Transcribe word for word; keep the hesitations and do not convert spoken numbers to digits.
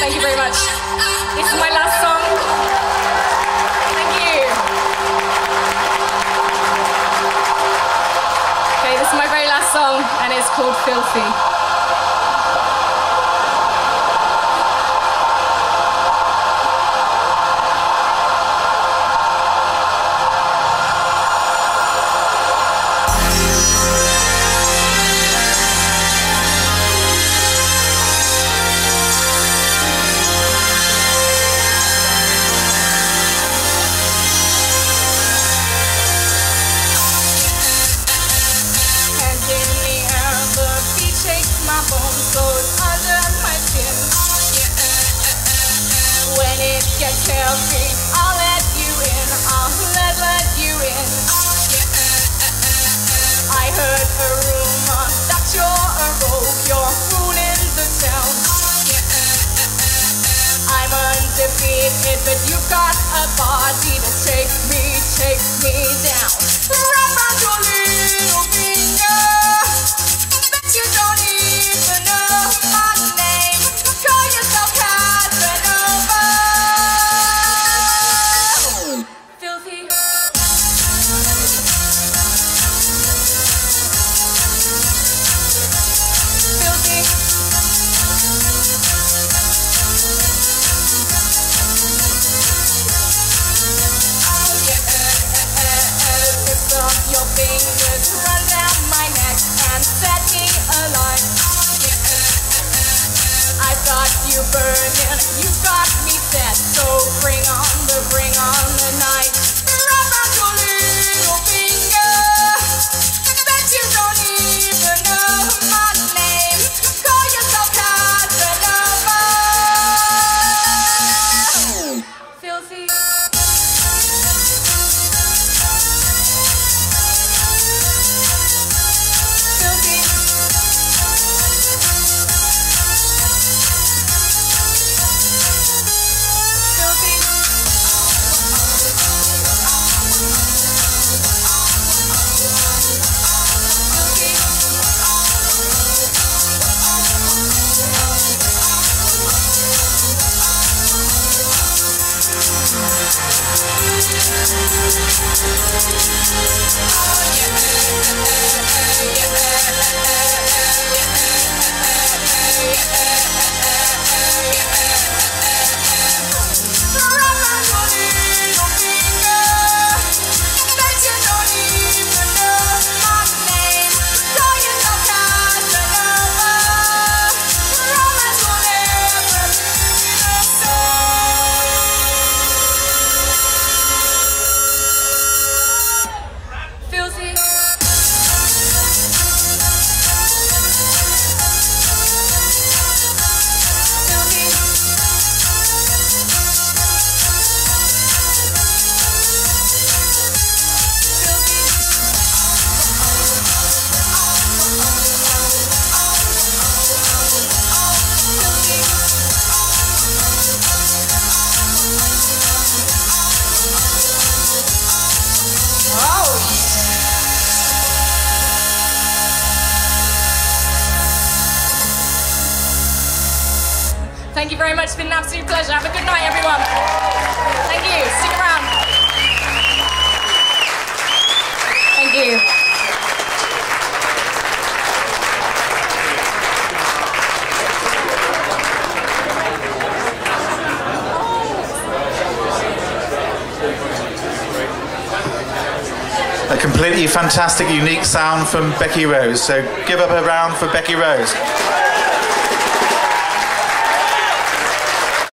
Thank you very much. This is my last song. Thank you. Okay, this is my very last song, and it's called Filthy. Get healthy, I'll let you in, I'll let, let you in. I heard a rumor that you're a rogue, you're ruling the town. I'm undefeated, but you've got a body to take me, take me down. Wrap around your little finger, bet you don't even know my name. Call yourself Casanova. Your fingers run down my neck and set me alight. I thought you burning, you got me set, so bring on the, bring on the night. Wrap around your little finger, bet you don't even know my name. Call yourself Casanova. Filthy. Thank you very much. It's been an absolute pleasure. Have a good night, everyone. Thank you. Stick around. Thank you. A completely fantastic, unique sound from Becky Rose. So give up a round for Becky Rose.